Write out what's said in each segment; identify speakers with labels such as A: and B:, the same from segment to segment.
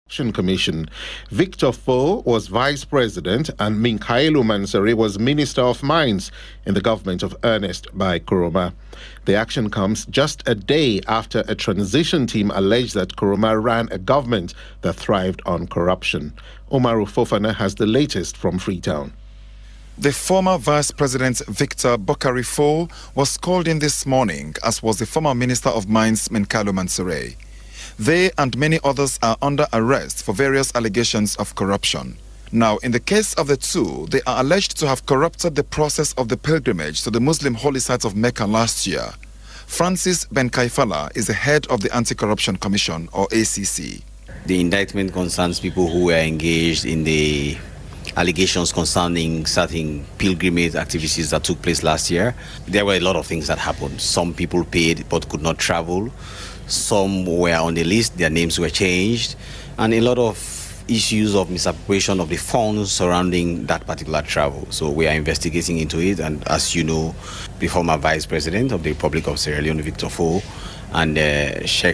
A: Commission. Victor Foh was Vice President and Minkailu Mansaray was Minister of Mines in the government of Ernest Bai Koroma. The action comes just a day after a transition team alleged that Koroma ran a government that thrived on corruption. Umaru Fofana has the latest from Freetown.
B: The former Vice President Victor Foh was called in this morning, as was the former Minister of Mines Minkailu Mansaray. They and many others are under arrest for various allegations of corruption. Now, in the case of the two, they are alleged to have corrupted the process of the pilgrimage to the Muslim holy site of Mecca last year. Francis Ben Kaifala is the head of the Anti-Corruption Commission, or ACC.
C: The indictment concerns people who were engaged in the allegations concerning certain pilgrimage activities that took place last year. There were a lot of things that happened. Some people paid but could not travel. Some were on the list, their names were changed, and a lot of issues of misappropriation of the funds surrounding that particular travel. So we are investigating into it, and as you know, the former Vice President of the Republic of Sierra Leone, Victor Foh, and Sheikh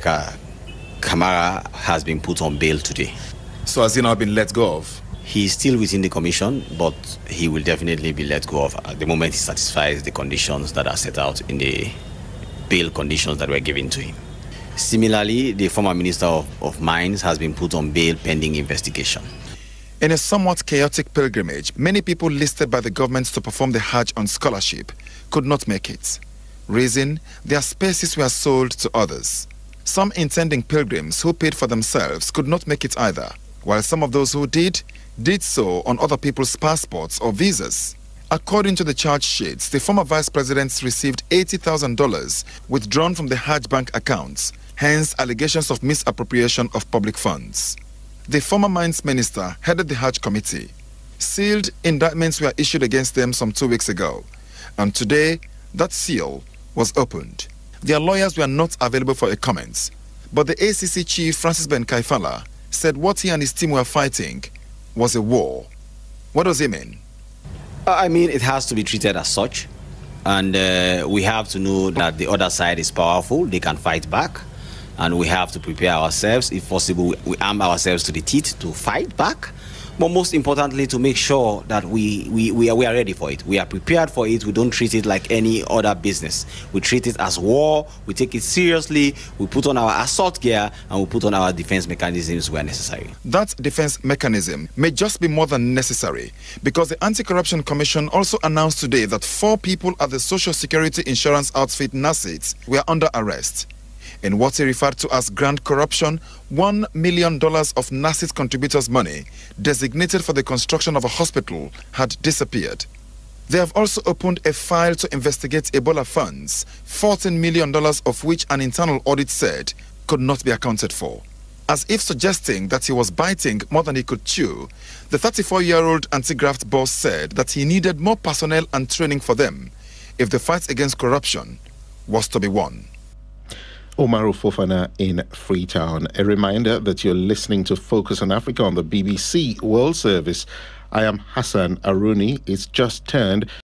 C: Kamara has been put on bail today.
B: So has he now been let go of?
C: He is still within the commission, but he will definitely be let go of at the moment he satisfies the conditions that are set out in the bail conditions that were given to him. Similarly, the former Minister of Mines has been put on bail pending investigation.
B: In a somewhat chaotic pilgrimage, many people listed by the government to perform the Hajj on scholarship could not make it. Reason, their spaces were sold to others. Some intending pilgrims who paid for themselves could not make it either, while some of those who did so on other people's passports or visas. According to the charge sheets, the former vice presidents received $80,000 withdrawn from the Hajj bank accounts, hence allegations of misappropriation of public funds. The former Mines Minister headed the Hajj committee. Sealed indictments were issued against them some 2 weeks ago, and today that seal was opened. Their lawyers were not available for a comment, but the ACC chief Francis Ben Kaifala said what he and his team were fighting was a war. What does he mean?
C: I mean, it has to be treated as such, and we have to know that the other side is powerful. They can fight back, and we have to prepare ourselves. If possible, we arm ourselves to the teeth to fight back, but most importantly, to make sure that we are ready for it. We are prepared for it. We don't treat it like any other business. We treat it as war. We take it seriously. We put on our assault gear, and we put on our defense mechanisms where necessary.
B: That defense mechanism may just be more than necessary, because the Anti-Corruption Commission also announced today that 4 people at the Social Security Insurance outfit NASIT were under arrest. In what he referred to as grand corruption, $1 million of NASIT contributors' money designated for the construction of a hospital had disappeared. They have also opened a file to investigate Ebola funds, $14 million of which an internal audit said could not be accounted for. As if suggesting that he was biting more than he could chew, the 34-year-old anti-graft boss said that he needed more personnel and training for them if the fight against corruption was to be won.
A: Umaru Fofana in Freetown. A reminder that you're listening to Focus on Africa on the BBC World Service. I am Hassan Aruni. It's just turned